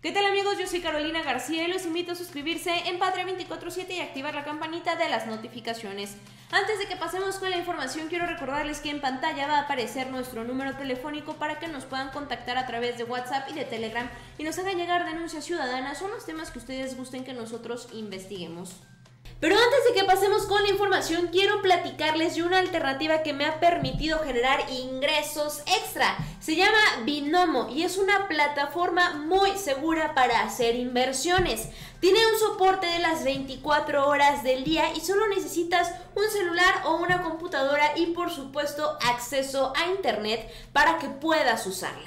¿Qué tal amigos? Yo soy Carolina García y los invito a suscribirse en Patria 24/7 y activar la campanita de las notificaciones. Antes de que pasemos con la información, quiero recordarles que en pantalla va a aparecer nuestro número telefónico para que nos puedan contactar a través de WhatsApp y de Telegram y nos hagan llegar denuncias ciudadanas o los temas que ustedes gusten que nosotros investiguemos. Pero antes de que pasemos con la información, quiero platicarles de una alternativa que me ha permitido generar ingresos extra. Se llama Binomo y es una plataforma muy segura para hacer inversiones. Tiene un soporte de las 24 horas del día y solo necesitas un celular o una computadora y por supuesto acceso a internet para que puedas usarla.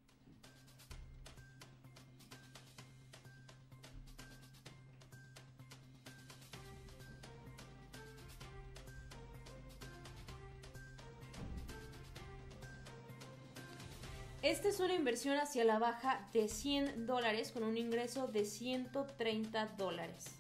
Esta es una inversión hacia la baja de $100 con un ingreso de $130.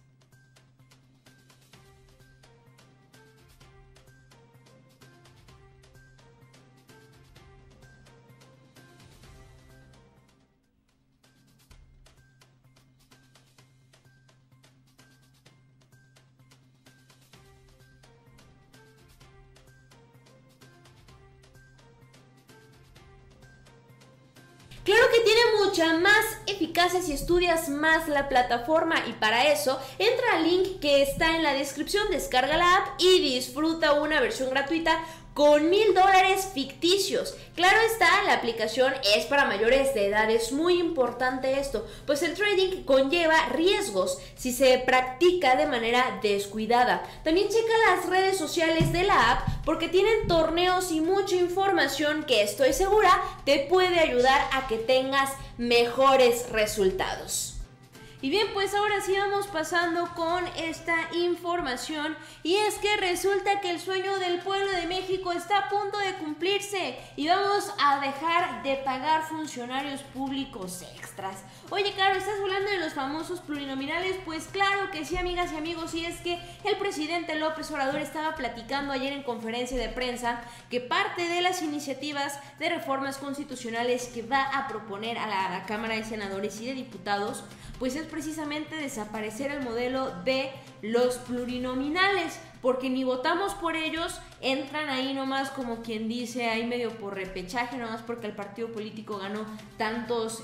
Claro que tiene mucha más eficacia si estudias más la plataforma y para eso entra al link que está en la descripción, descarga la app y disfruta una versión gratuita con $1000 ficticios. Claro está, la aplicación es para mayores de edad, es muy importante esto, pues el trading conlleva riesgos si se practica de manera descuidada. También checa las redes sociales de la app porque tienen torneos y mucha información que estoy segura te puede ayudar a que tengas mejores resultados. Y bien, pues ahora sí vamos pasando con esta información y es que resulta que el sueño del pueblo de México está a punto de cumplirse y vamos a dejar de pagar funcionarios públicos extras. Oye, Caro, ¿estás hablando de los famosos plurinominales? Pues claro que sí, amigas y amigos, y es que el presidente López Obrador estaba platicando ayer en conferencia de prensa que parte de las iniciativas de reformas constitucionales que va a proponer a la Cámara de Senadores y de Diputados pues es precisamente desaparecer el modelo de los plurinominales, porque ni votamos por ellos, entran ahí nomás como quien dice, ahí medio por repechaje, nomás porque el partido político ganó tantos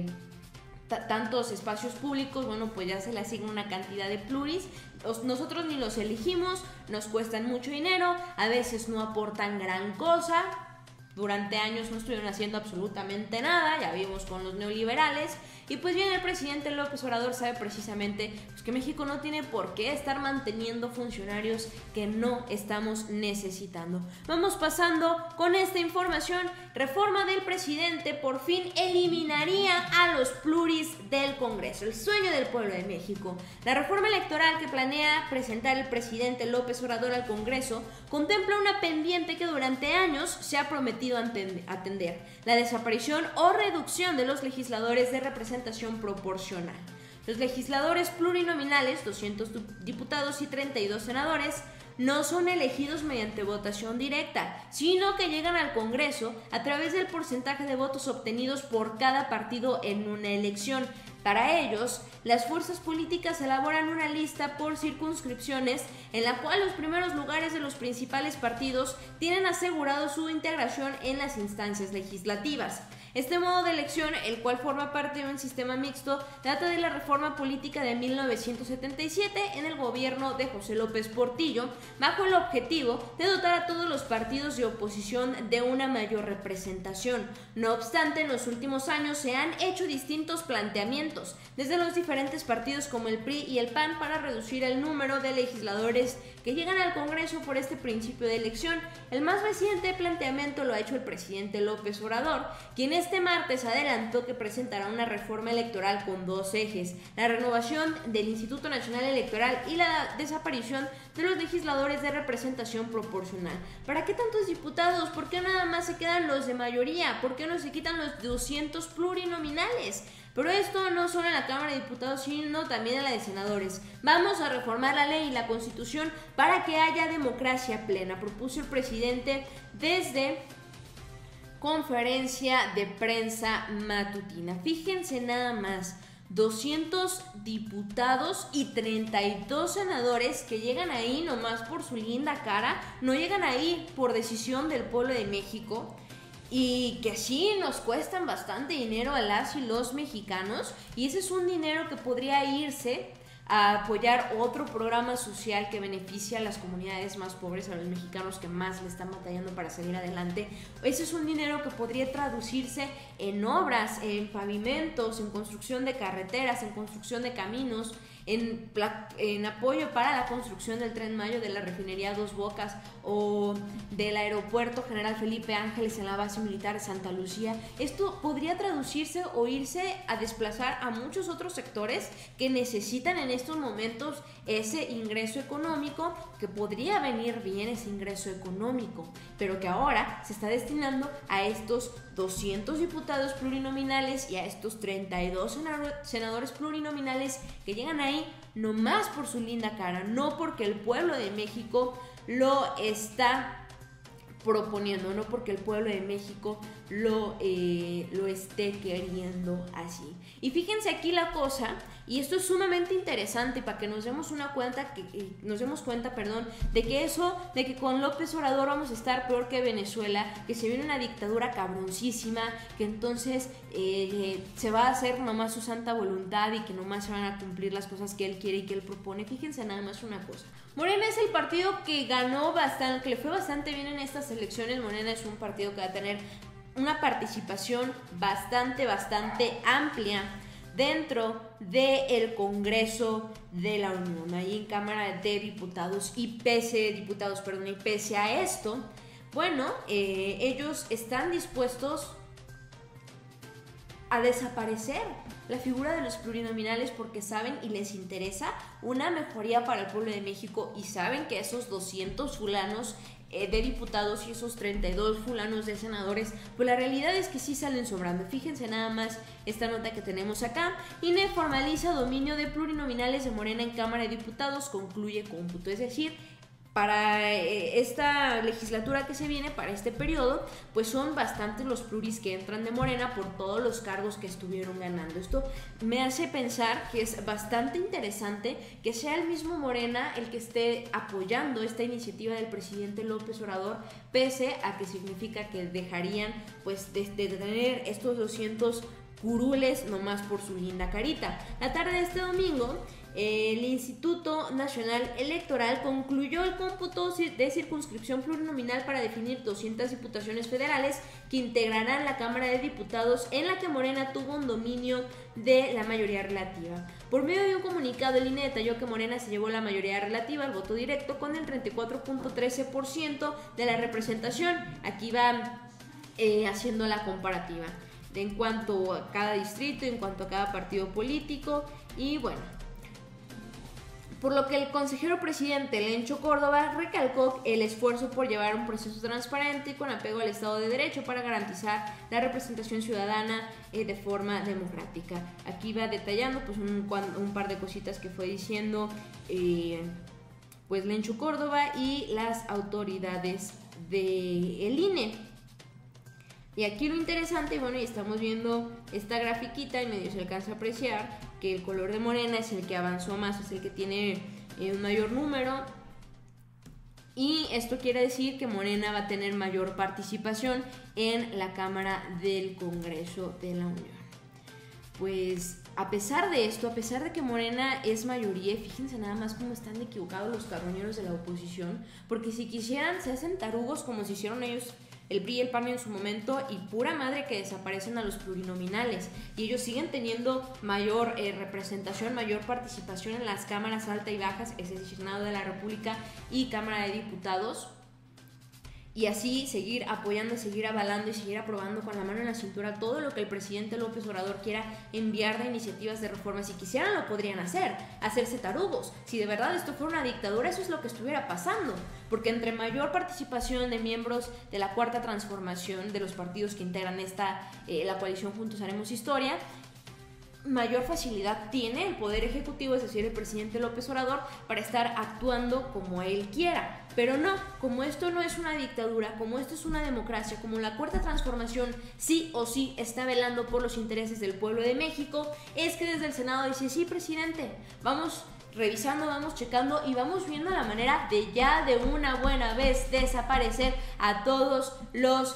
espacios públicos, bueno, pues ya se le asigna una cantidad de pluris. Nosotros ni los elegimos, nos cuestan mucho dinero, a veces no aportan gran cosa. Durante años no estuvieron haciendo absolutamente nada, ya vimos con los neoliberales. Y pues bien, el presidente López Obrador sabe precisamente pues, que México no tiene por qué estar manteniendo funcionarios que no estamos necesitando. Vamos pasando con esta información. Reforma del presidente por fin eliminaría a los pluris del Congreso, el sueño del pueblo de México. La reforma electoral que planea presentar el presidente López Obrador al Congreso contempla una pendiente que durante años se ha prometido atender: la desaparición o reducción de los legisladores de representación proporcional. Los legisladores plurinominales, 200 diputados y 32 senadores, no son elegidos mediante votación directa, sino que llegan al Congreso a través del porcentaje de votos obtenidos por cada partido en una elección. Para ellos, las fuerzas políticas elaboran una lista por circunscripciones en la cual los primeros lugares de los principales partidos tienen asegurado su integración en las instancias legislativas. Este modo de elección, el cual forma parte de un sistema mixto, data de la reforma política de 1977 en el gobierno de José López Portillo, bajo el objetivo de dotar a todos los partidos de oposición de una mayor representación. No obstante, en los últimos años se han hecho distintos planteamientos desde los diferentes partidos como el PRI y el PAN para reducir el número de legisladores que llegan al Congreso por este principio de elección. El más reciente planteamiento lo ha hecho el presidente López Obrador, quien este martes adelantó que presentará una reforma electoral con dos ejes: la renovación del Instituto Nacional Electoral y la desaparición de los legisladores de representación proporcional. ¿Para qué tantos diputados? ¿Por qué nada más se quedan los de mayoría? ¿Por qué no se quitan los 200 plurinominales? Pero esto no solo en la Cámara de Diputados, sino también en la de Senadores. Vamos a reformar la ley y la Constitución para que haya democracia plena, propuso el presidente desde conferencia de prensa matutina. Fíjense nada más, 200 diputados y 32 senadores que llegan ahí nomás por su linda cara, no llegan ahí por decisión del pueblo de México, y que sí nos cuestan bastante dinero a las y los mexicanos, y ese es un dinero que podría irse a apoyar otro programa social que beneficia a las comunidades más pobres, a los mexicanos que más le están batallando para salir adelante. Ese es un dinero que podría traducirse en obras, en pavimentos, en construcción de carreteras, en construcción de caminos, en apoyo para la construcción del Tren Maya, de la refinería Dos Bocas o del aeropuerto General Felipe Ángeles en la base militar de Santa Lucía. Esto podría traducirse o irse a desplazar a muchos otros sectores que necesitan en estos momentos ese ingreso económico, que podría venir bien ese ingreso económico, pero que ahora se está destinando a estos 200 diputados plurinominales y a estos 32 senadores plurinominales que llegan ahí nomás por su linda cara, no porque el pueblo de México lo está proponiendo, no porque el pueblo de México lo esté queriendo así. Y fíjense aquí la cosa, y esto es sumamente interesante para que nos demos cuenta de que eso, de que con López Obrador vamos a estar peor que Venezuela, que se viene una dictadura cabroncísima, que entonces se va a hacer nomás su santa voluntad y que nomás se van a cumplir las cosas que él quiere y que él propone. Fíjense nada más una cosa. Morena es el partido que ganó bastante, que le fue bastante bien en estas elecciones. Morena es un partido que va a tener una participación bastante amplia dentro del Congreso de la Unión, ahí en Cámara de Diputados, y pese a esto, bueno, ellos están dispuestos a desaparecer la figura de los plurinominales porque saben y les interesa una mejoría para el pueblo de México, y saben que esos 200 fulanos de diputados y esos 32 fulanos de senadores, pues la realidad es que sí salen sobrando. Fíjense nada más esta nota que tenemos acá. INE formaliza dominio de plurinominales de Morena en Cámara de Diputados, concluye cómputo. Es decir, para esta legislatura que se viene, para este periodo, pues son bastantes los pluris que entran de Morena por todos los cargos que estuvieron ganando. Esto me hace pensar que es bastante interesante que sea el mismo Morena el que esté apoyando esta iniciativa del presidente López Obrador, pese a que significa que dejarían pues de tener estos 200 curules nomás por su linda carita. La tarde de este domingo, el Instituto Nacional Electoral concluyó el cómputo de circunscripción plurinominal para definir 200 diputaciones federales que integrarán la Cámara de Diputados, en la que Morena tuvo un dominio de la mayoría relativa. Por medio de un comunicado, el INE detalló que Morena se llevó la mayoría relativa al voto directo con el 34.13% de la representación. Aquí va haciendo la comparativa en cuanto a cada distrito, en cuanto a cada partido político, y bueno, por lo que el consejero presidente Lencho Córdoba recalcó el esfuerzo por llevar un proceso transparente y con apego al Estado de Derecho para garantizar la representación ciudadana de forma democrática. Aquí va detallando pues un par de cositas que fue diciendo pues Lencho Córdoba y las autoridades del INE. Y aquí lo interesante, bueno, y estamos viendo esta grafiquita y medio se alcanza a apreciar que el color de Morena es el que avanzó más, es el que tiene un mayor número, y esto quiere decir que Morena va a tener mayor participación en la Cámara del Congreso de la Unión. Pues a pesar de esto, a pesar de que Morena es mayoría, fíjense nada más cómo están equivocados los carroñeros de la oposición, porque si quisieran se hacen tarugos como se hicieron ellos, el PRI y el PAN en su momento, y pura madre que desaparecen a los plurinominales, y ellos siguen teniendo mayor representación, mayor participación en las cámaras alta y bajas, es decir, Senado de la República y Cámara de Diputados, y así seguir apoyando, seguir avalando y seguir aprobando con la mano en la cintura todo lo que el presidente López Obrador quiera enviar de iniciativas de reforma. Si quisieran lo podrían hacer, hacerse tarugos. Si de verdad esto fuera una dictadura, eso es lo que estuviera pasando, porque entre mayor participación de miembros de la Cuarta Transformación, de los partidos que integran la coalición Juntos Haremos Historia, mayor facilidad tiene el Poder Ejecutivo, es decir, el presidente López Obrador, para estar actuando como él quiera. Pero no, como esto no es una dictadura, como esto es una democracia, como la Cuarta Transformación sí o sí está velando por los intereses del pueblo de México, es que desde el Senado dice: sí, presidente, vamos revisando, vamos checando y vamos viendo la manera de ya de una buena vez desaparecer a todos los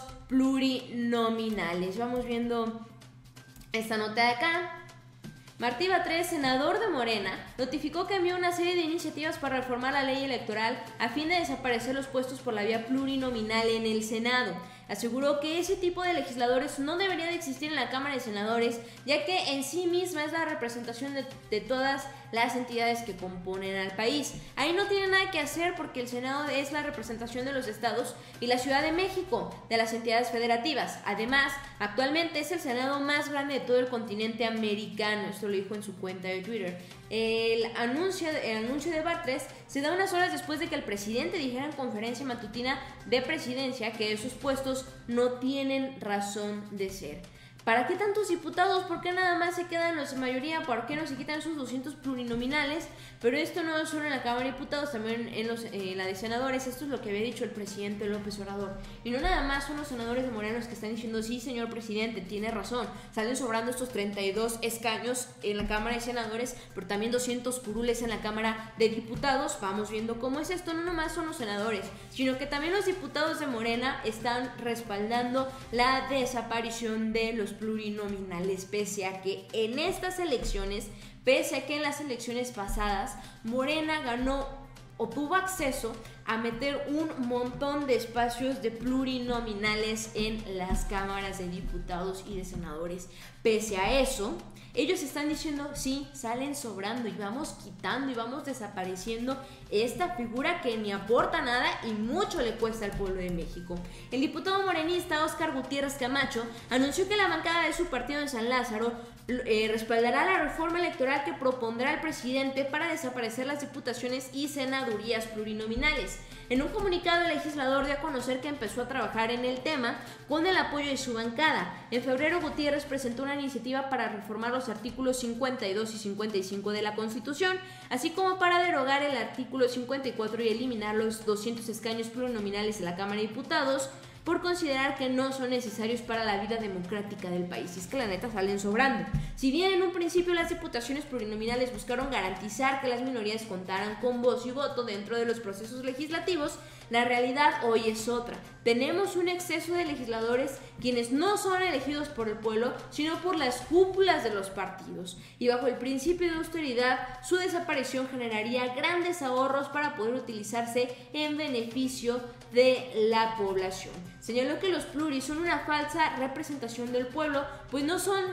plurinominales. Vamos viendo esta nota de acá. Martí Batres, senador de Morena, notificó que envió una serie de iniciativas para reformar la ley electoral a fin de desaparecer los puestos por la vía plurinominal en el Senado. Aseguró que ese tipo de legisladores no debería de existir en la Cámara de Senadores, ya que en sí misma es la representación de todas las entidades que componen al país. Ahí no tiene nada que hacer porque el Senado es la representación de los estados y la Ciudad de México, de las entidades federativas. Además, actualmente es el Senado más grande de todo el continente americano. Esto lo dijo en su cuenta de Twitter. El anuncio de Batres se da unas horas después de que el presidente dijera en conferencia matutina de presidencia que esos puestos no tienen razón de ser. ¿Para qué tantos diputados? ¿Por qué nada más se quedan los de mayoría? ¿Por qué no se quitan esos 200 plurinominales? Pero esto no es solo en la Cámara de Diputados, también en la de senadores. Esto es lo que había dicho el presidente López Obrador. Y no nada más son los senadores de Morena los que están diciendo: sí, señor presidente, tiene razón. Salen sobrando estos 32 escaños en la Cámara de Senadores, pero también 200 curules en la Cámara de Diputados. Vamos viendo cómo es esto. No nomás son los senadores, sino que también los diputados de Morena están respaldando la desaparición de los plurinominales, pese a que en estas elecciones, pese a que en las elecciones pasadas Morena ganó o tuvo acceso a meter un montón de espacios de plurinominales en las cámaras de diputados y de senadores. Pese a eso, ellos están diciendo: sí, salen sobrando y vamos quitando y vamos desapareciendo esta figura que ni aporta nada y mucho le cuesta al pueblo de México. El diputado morenista Óscar Gutiérrez Camacho anunció que la bancada de su partido en San Lázaro respaldará la reforma electoral que propondrá el presidente para desaparecer las diputaciones y senadurías plurinominales. En un comunicado, el legislador dio a conocer que empezó a trabajar en el tema con el apoyo de su bancada. En febrero, Gutiérrez presentó una iniciativa para reformar los artículos 52 y 55 de la Constitución, así como para derogar el artículo 54 y eliminar los 200 escaños plurinominales de la Cámara de Diputados, por considerar que no son necesarios para la vida democrática del país. Y es que la neta salen sobrando. Si bien en un principio las diputaciones plurinominales buscaron garantizar que las minorías contaran con voz y voto dentro de los procesos legislativos, la realidad hoy es otra. Tenemos un exceso de legisladores quienes no son elegidos por el pueblo, sino por las cúpulas de los partidos. Y bajo el principio de austeridad, su desaparición generaría grandes ahorros para poder utilizarse en beneficio de la población. Señaló que los pluris son una falsa representación del pueblo, pues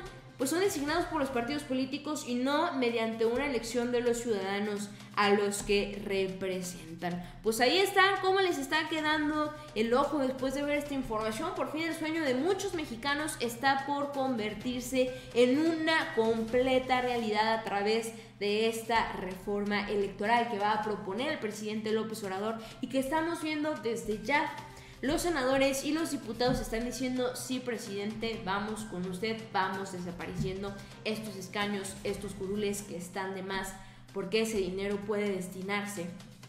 son designados por los partidos políticos y no mediante una elección de los ciudadanos a los que representan. Pues ahí está cómo les está quedando el ojo después de ver esta información. Por fin el sueño de muchos mexicanos está por convertirse en una completa realidad a través de esta reforma electoral que va a proponer el presidente López Obrador y que estamos viendo desde ya. Los senadores y los diputados están diciendo: sí, presidente, vamos con usted, vamos desapareciendo estos escaños, estos curules que están de más, porque ese dinero puede destinarse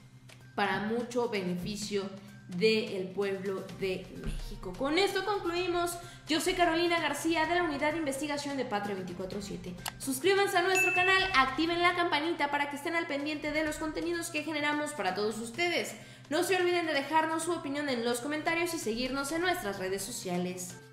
para mucho beneficio del pueblo de México. Con esto concluimos. Yo soy Carolina García, de la Unidad de Investigación de Patria 24/7. Suscríbanse a nuestro canal, activen la campanita para que estén al pendiente de los contenidos que generamos para todos ustedes. No se olviden de dejarnos su opinión en los comentarios y seguirnos en nuestras redes sociales.